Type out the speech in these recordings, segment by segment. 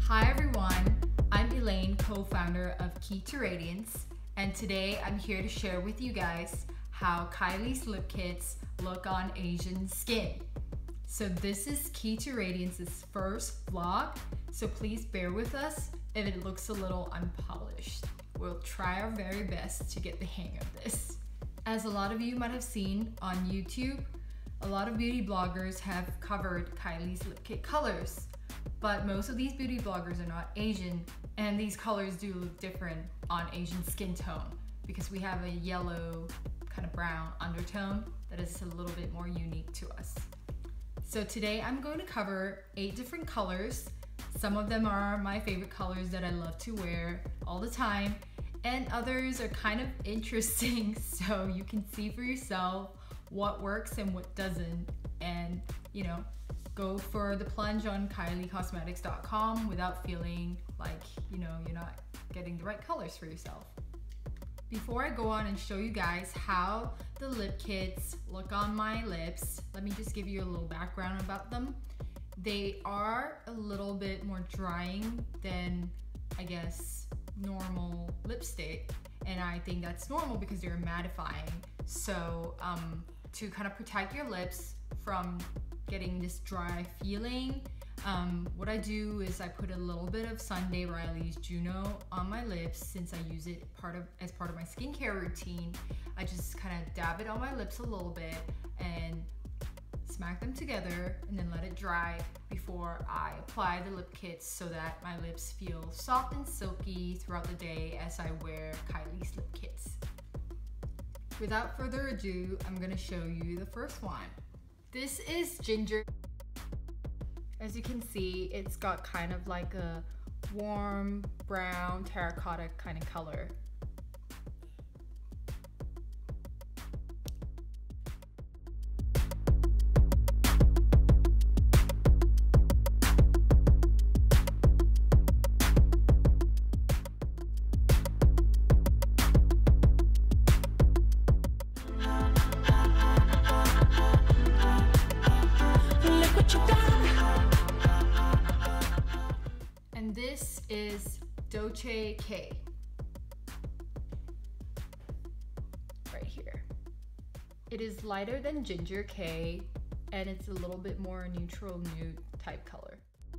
Hi everyone, I'm Elaine, co-founder of Kylie Radiance, and today I'm here to share with you guys how Kylie's lip kits look on Asian skin. So this is Kylie Radiance's first vlog, so please bear with us if it looks a little unpolished. We'll try our very best to get the hang of this. As a lot of you might have seen on YouTube, a lot of beauty bloggers have covered Kylie's lip kit colors, but most of these beauty bloggers are not Asian, and these colors do look different on Asian skin tone because we have a yellow, kind of brown undertone that is a little bit more unique to us. So today I'm going to cover 8 different colors. Some of them are my favorite colors that I love to wear all the time, and others are kind of interesting so you can see for yourself what works and what doesn't, and go for the plunge on KylieCosmetics.com without feeling like you're not getting the right colors for yourself. Before I go on and show you guys how the lip kits look on my lips, let me just give you a little background about them. They are a little bit more drying than, I guess, normal lipstick, and I think that's normal because they're mattifying. So to kind of protect your lips from getting this dry feeling, what I do is I put a little bit of Sunday Riley's Juno on my lips. Since I use it as part of my skincare routine, I just kind of dab it on my lips a little bit and smack them together and then let it dry before I apply the lip kits so that my lips feel soft and silky throughout the day as I wear Kylie's lip kits. Without further ado, I'm gonna show you the first one. This is Ginger. As you can see, it's got kind of like a warm brown terracotta kind of color. And this is Dolce K. Right here. It is lighter than Ginger K, and it's a little bit more neutral nude type color.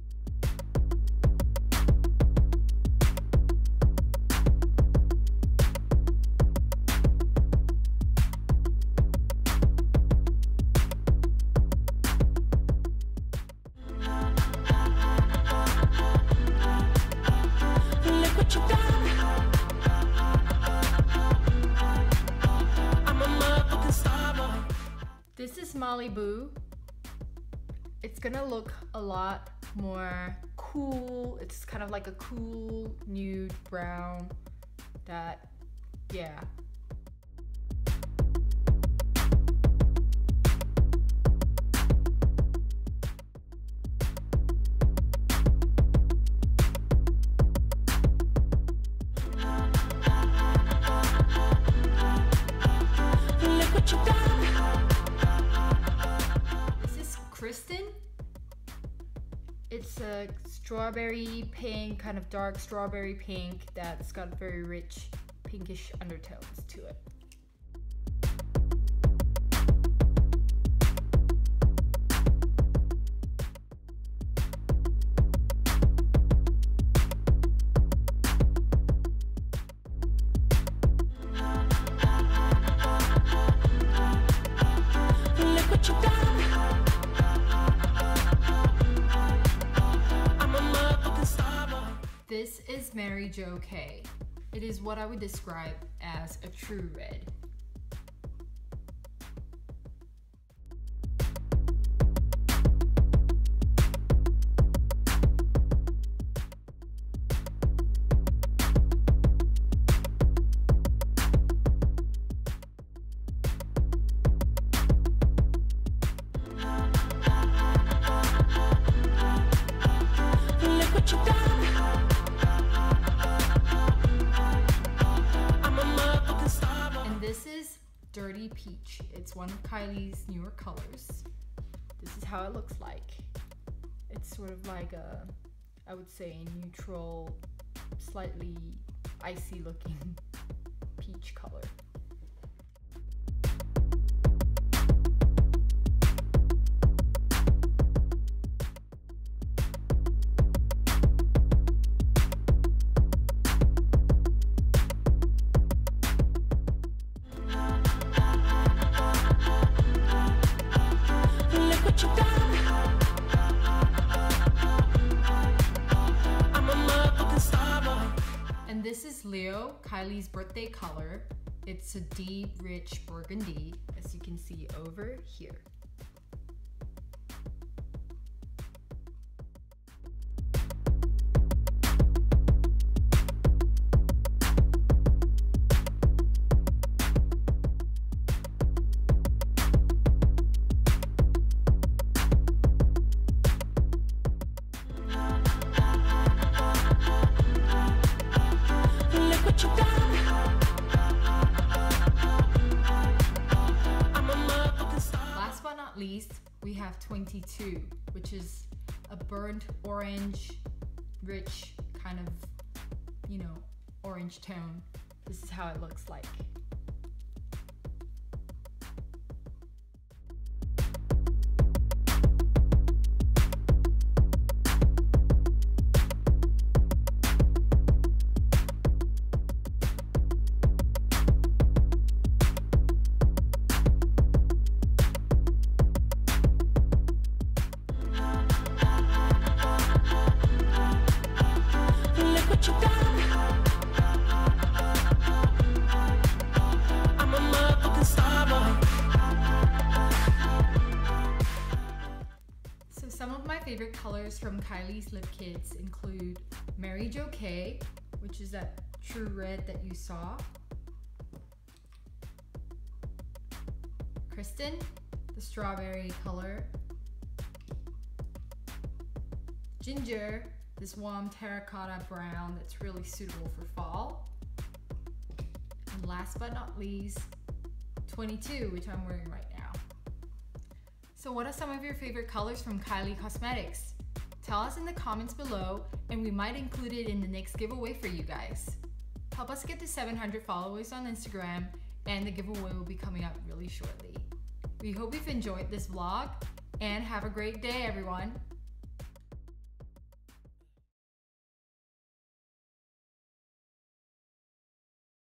This is Malibu. It's gonna look a lot more cool. It's kind of like a cool nude brown that, yeah. It's a strawberry pink, kind of dark strawberry pink that's got very rich pinkish undertones to it. This is Mary Jo K. It is what I would describe as a true red. Dirty Peach. It's one of Kylie's newer colors. This is how it looks like. It's sort of like a I would say neutral, slightly icy looking peach color. And this is Leo, Kylie's birthday color. It's a deep, rich burgundy, as you can see over here. Last but not least, we have 22, which is a burnt orange, rich kind of, orange tone. This is how it looks like. Some of my favorite colors from Kylie's lip kits include Mary Jo K, which is that true red that you saw, Kristen, the strawberry color, Ginger, this warm terracotta brown that's really suitable for fall, and last but not least, 22, which I'm wearing right now. So what are some of your favorite colors from Kylie Cosmetics? Tell us in the comments below and we might include it in the next giveaway for you guys. Help us get to 700 followers on Instagram and the giveaway will be coming up really shortly. We hope you've enjoyed this vlog and have a great day, everyone.